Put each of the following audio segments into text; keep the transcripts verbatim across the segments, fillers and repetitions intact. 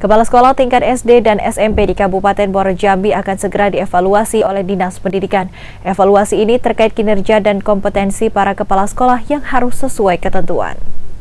Kepala sekolah tingkat S D dan S M P di Kabupaten Muaro Jambi akan segera dievaluasi oleh Dinas Pendidikan. Evaluasi ini terkait kinerja dan kompetensi para kepala sekolah yang harus sesuai ketentuan.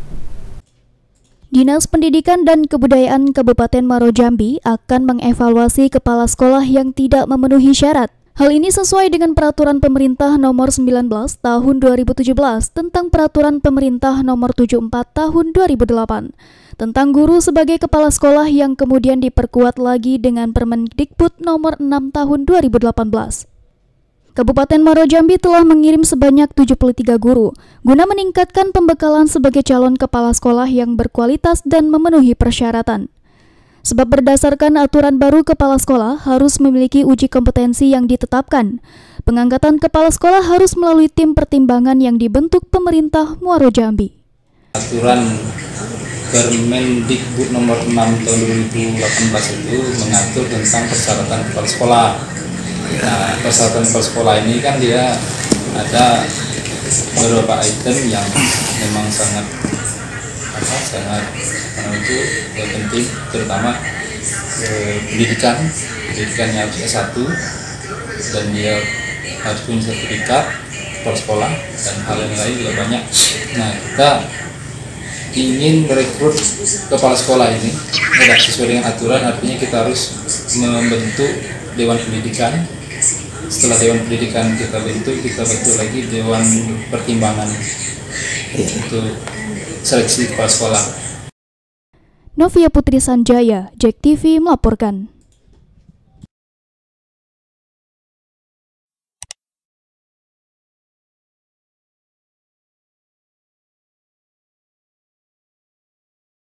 Dinas Pendidikan dan Kebudayaan Kabupaten Muaro Jambi akan mengevaluasi kepala sekolah yang tidak memenuhi syarat. Hal ini sesuai dengan Peraturan Pemerintah Nomor sembilan belas Tahun dua ribu tujuh belas tentang Peraturan Pemerintah Nomor tujuh puluh empat Tahun dua ribu delapan tentang guru sebagai kepala sekolah yang kemudian diperkuat lagi dengan Permendikbud Nomor enam Tahun dua ribu delapan belas. Kabupaten Muaro Jambi telah mengirim sebanyak tujuh puluh tiga guru guna meningkatkan pembekalan sebagai calon kepala sekolah yang berkualitas dan memenuhi persyaratan. Sebab berdasarkan aturan baru kepala sekolah harus memiliki uji kompetensi yang ditetapkan. Pengangkatan kepala sekolah harus melalui tim pertimbangan yang dibentuk pemerintah Muaro Jambi. Aturan Permendikbud Nomor enam Tahun dua ribu delapan belas itu mengatur tentang persyaratan kepala sekolah. Nah, persyaratan kepala sekolah ini kan dia ada beberapa item yang memang sangat apa sangat karena itu yang penting, terutama eh, pendidikan pendidikannya harus S satu dan dia harus punya sertifikat kepala sekolah dan hal yang lain juga banyak. Nah, kita ingin merekrut kepala sekolah ini tidak sesuai dengan aturan, artinya kita harus membentuk Dewan Pendidikan. Setelah Dewan Pendidikan kita bentuk, kita bentuk lagi Dewan Pertimbangan untuk seleksi kepala sekolah. Novia Putri Sanjaya, Jack T V melaporkan.